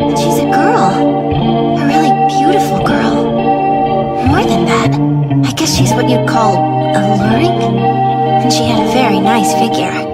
And she's a girl. A really beautiful girl. More than that, I guess she's what you'd call alluring. And she had a very nice figure.